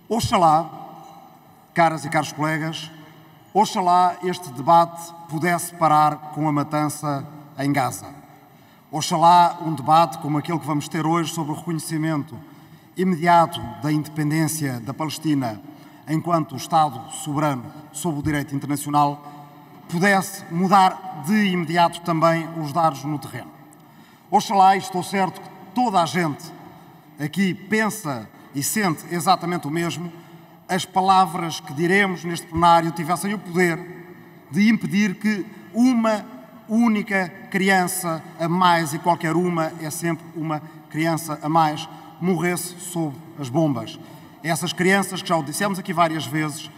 Oxalá, caras e caros colegas, oxalá este debate pudesse parar com a matança em Gaza. Oxalá um debate como aquele que vamos ter hoje sobre o reconhecimento imediato da independência da Palestina enquanto Estado soberano sob o direito internacional pudesse mudar de imediato também os dados no terreno. Oxalá, e estou certo que toda a gente aqui pensa e sente exatamente o mesmo, as palavras que diremos neste plenário tivessem o poder de impedir que uma única criança a mais, e qualquer uma é sempre uma criança a mais, morresse sob as bombas. Essas crianças, que já o dissemos aqui várias vezes,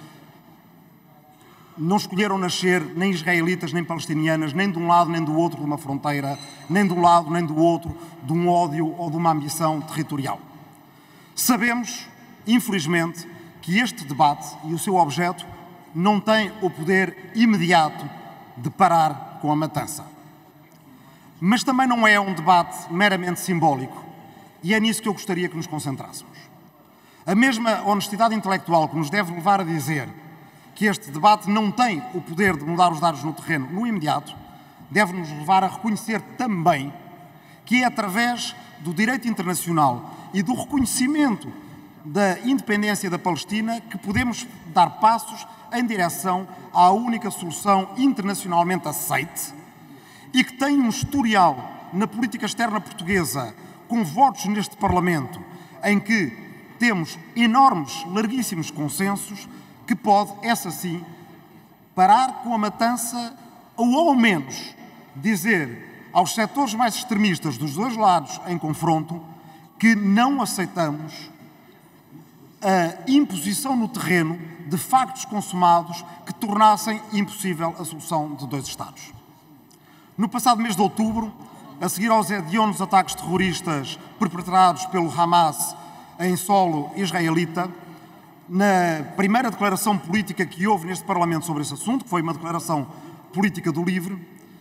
não escolheram nascer nem israelitas, nem palestinianas, nem de um lado nem do outro de uma fronteira, nem de um lado nem do outro de um ódio ou de uma ambição territorial. Sabemos, infelizmente, que este debate e o seu objeto não têm o poder imediato de parar com a matança. Mas também não é um debate meramente simbólico, e é nisso que eu gostaria que nos concentrássemos. A mesma honestidade intelectual que nos deve levar a dizer que este debate não tem o poder de mudar os dados no terreno no imediato, deve-nos levar a reconhecer também que é através do direito internacional e do reconhecimento da independência da Palestina que podemos dar passos em direção à única solução internacionalmente aceite e que tem um historial na política externa portuguesa com votos neste Parlamento em que temos enormes, larguíssimos consensos que pode, essa sim, parar com a matança ou, ao menos, dizer aos setores mais extremistas dos dois lados em confronto que não aceitamos a imposição no terreno de factos consumados que tornassem impossível a solução de dois Estados. No passado mês de outubro, a seguir aos hediondos ataques terroristas perpetrados pelo Hamas em solo israelita, na primeira declaração política que houve neste Parlamento sobre esse assunto, que foi uma declaração política do LIVRE,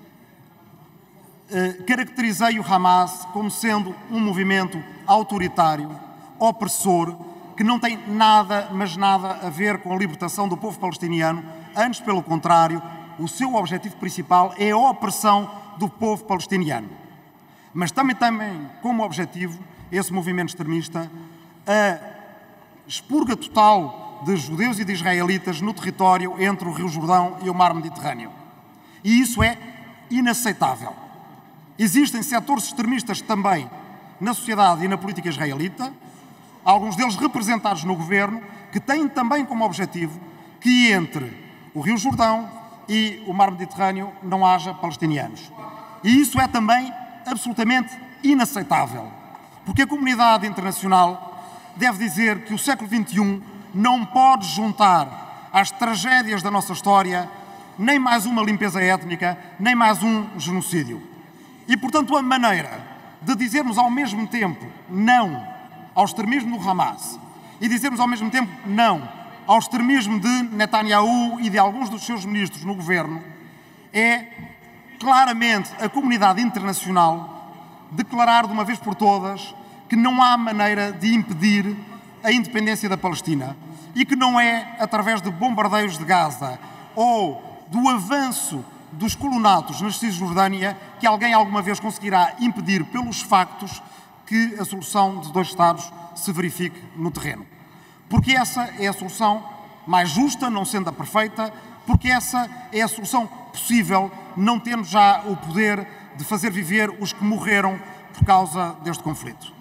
caracterizei o Hamas como sendo um movimento autoritário, opressor, que não tem nada, mas nada a ver com a libertação do povo palestiniano. Antes, pelo contrário, o seu objetivo principal é a opressão do povo palestiniano. Mas também como objetivo, esse movimento extremista, a expurga total de judeus e de israelitas no território entre o Rio Jordão e o Mar Mediterrâneo. E isso é inaceitável. Existem setores extremistas também na sociedade e na política israelita, alguns deles representados no governo, que têm também como objetivo que entre o Rio Jordão e o Mar Mediterrâneo não haja palestinianos. E isso é também absolutamente inaceitável, porque a comunidade internacional deve dizer que o século XXI não pode juntar às tragédias da nossa história nem mais uma limpeza étnica, nem mais um genocídio. E, portanto, a maneira de dizermos ao mesmo tempo não ao extremismo do Hamas e dizermos ao mesmo tempo não ao extremismo de Netanyahu e de alguns dos seus ministros no governo é claramente a comunidade internacional declarar de uma vez por todas que não há maneira de impedir a independência da Palestina e que não é através de bombardeios de Gaza ou do avanço dos colonatos na Cisjordânia que alguém alguma vez conseguirá impedir pelos factos que a solução de dois Estados se verifique no terreno. Porque essa é a solução mais justa, não sendo a perfeita, porque essa é a solução possível, não tendo já o poder de fazer viver os que morreram por causa deste conflito.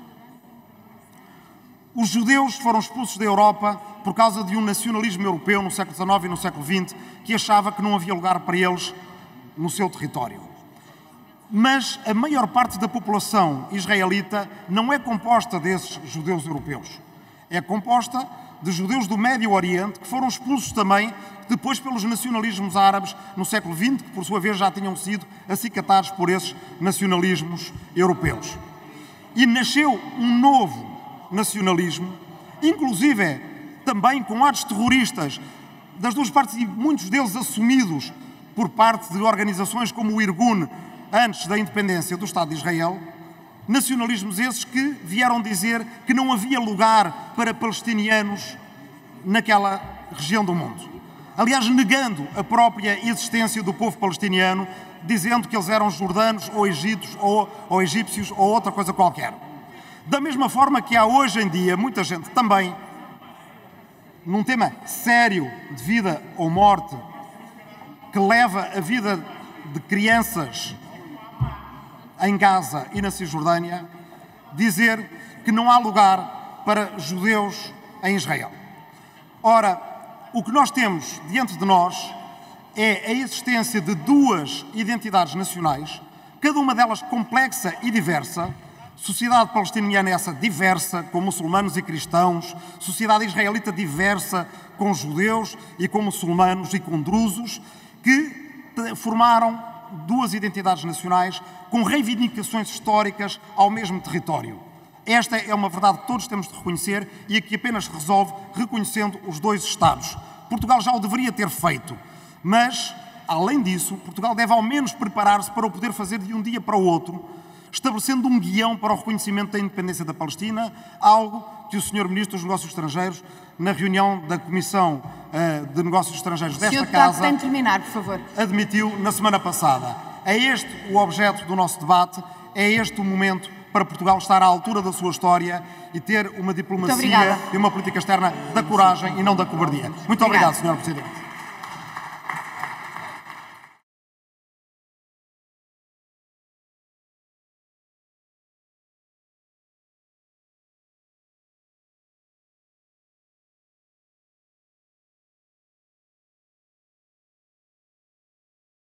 Os judeus foram expulsos da Europa por causa de um nacionalismo europeu no século XIX e no século XX que achava que não havia lugar para eles no seu território. Mas a maior parte da população israelita não é composta desses judeus europeus. É composta de judeus do Médio Oriente que foram expulsos também depois pelos nacionalismos árabes no século XX, que por sua vez já tinham sido acicatados por esses nacionalismos europeus. E nasceu um novo nacionalismo, inclusive também com atos terroristas das duas partes e muitos deles assumidos por parte de organizações como o Irgun antes da independência do Estado de Israel, nacionalismos esses que vieram dizer que não havia lugar para palestinianos naquela região do mundo. Aliás, negando a própria existência do povo palestiniano, dizendo que eles eram jordanos ou egípcios ou outra coisa qualquer. Da mesma forma que há hoje em dia muita gente também, num tema sério de vida ou morte, que leva a vida de crianças em Gaza e na Cisjordânia, dizer que não há lugar para judeus em Israel. Ora, o que nós temos diante de nós é a existência de duas identidades nacionais, cada uma delas complexa e diversa, sociedade palestiniana essa diversa, com muçulmanos e cristãos, sociedade israelita diversa, com judeus e com muçulmanos e com drusos, que formaram duas identidades nacionais com reivindicações históricas ao mesmo território. Esta é uma verdade que todos temos de reconhecer e que apenas se resolve reconhecendo os dois Estados. Portugal já o deveria ter feito, mas, além disso, Portugal deve ao menos preparar-se para o poder fazer de um dia para o outro, estabelecendo um guião para o reconhecimento da independência da Palestina, algo que o Sr. Ministro dos Negócios Estrangeiros, na reunião da Comissão de Negócios Estrangeiros desta Casa, tem de terminar, por favor, admitiu na semana passada. É este o objeto do nosso debate, é este o momento para Portugal estar à altura da sua história e ter uma diplomacia e uma política externa da coragem e não da cobardia. Muito obrigado, Sr. Presidente.